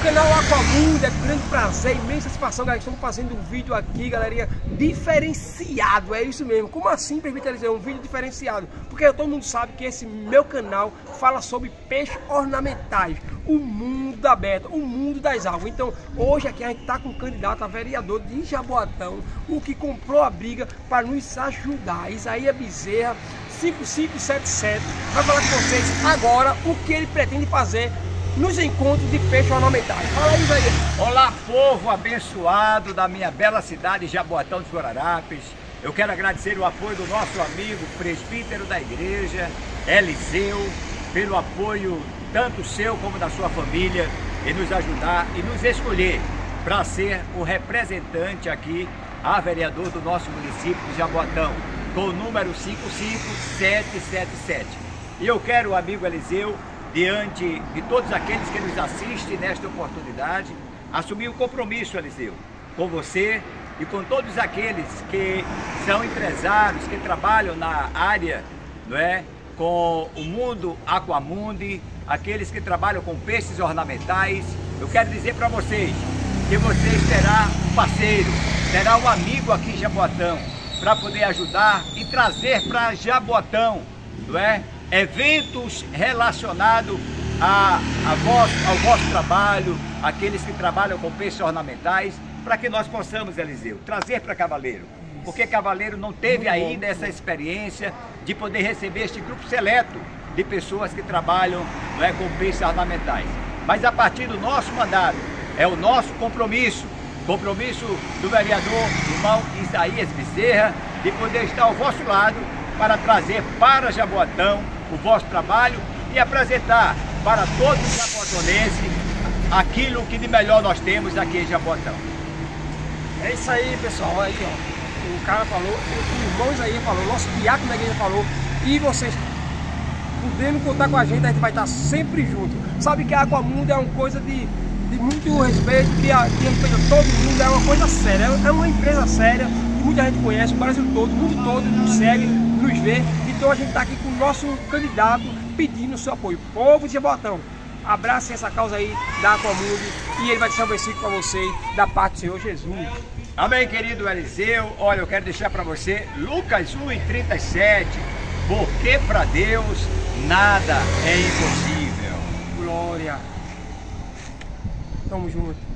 canal Aquamundo, é com grande prazer, imensa satisfação, galera. Estamos fazendo um vídeo aqui, galerinha, diferenciado, é isso mesmo. Como assim, presbítero Eliseu? Um vídeo diferenciado? Porque todo mundo sabe que esse meu canal fala sobre peixes ornamentais, o mundo aberto, o mundo das águas. Então, hoje aqui a gente está com um candidato a vereador de Jaboatão, o que comprou a briga para nos ajudar. Isaías Bezerra, 5577, vai falar com vocês agora o que ele pretende fazer nos encontros de peixes ornamentais. Fala aí, Isaías. Olá, povo abençoado da minha bela cidade Jaboatão dos Guararapes. Eu quero agradecer o apoio do nosso amigo presbítero da igreja, Eliseu, pelo apoio tanto seu como da sua família, em nos ajudar e nos escolher para ser o representante aqui a vereador do nosso município de Jaboatão, com o número 55777. E eu quero, amigo Eliseu, diante de todos aqueles que nos assistem nesta oportunidade, assumir o compromisso, Eliseu, com você e com todos aqueles que são empresários, que trabalham na área, não é, com o mundo Aquamundi, aqueles que trabalham com peixes ornamentais. Eu quero dizer para vocês que vocês terão um parceiro, terá um amigo aqui em Jaboatão, para poder ajudar e trazer para Jaboatão, não é, eventos relacionados ao vosso trabalho, aqueles que trabalham com peixes ornamentais, para que nós possamos, Eliseu, trazer para Cavaleiro. Porque Cavaleiro não teve ainda essa experiência de poder receber este grupo seleto de pessoas que trabalham, não é, com peixes ornamentais. Mas a partir do nosso mandato, é o nosso compromisso do vereador irmão Isaías Bezerra, de poder estar ao vosso lado para trazer para Jaboatão o vosso trabalho e apresentar para todos os jaboatonenses aquilo que de melhor nós temos aqui em Jaboatão. É isso aí, pessoal. Aí, ó, o cara falou, o irmão Isaías falou, nosso diácono da igreja falou, e vocês podendo contar com a gente vai estar sempre junto. Sabe que a Aquamundo é uma coisa de muito respeito, que respeita todo mundo, é uma coisa séria, é uma empresa séria, que muita gente conhece, o Brasil todo, o mundo todo nos segue, nos vê. Então a gente está aqui com o nosso candidato pedindo o seu apoio. Povo de Jaboatão, abracem essa causa aí da Aquamundo e ele vai deixar um versículo para vocês da parte do Senhor Jesus. Amém, querido Eliseu. Olha, eu quero deixar para você Lucas 1:37, porque para Deus nada é impossível. Glória. Tamo junto.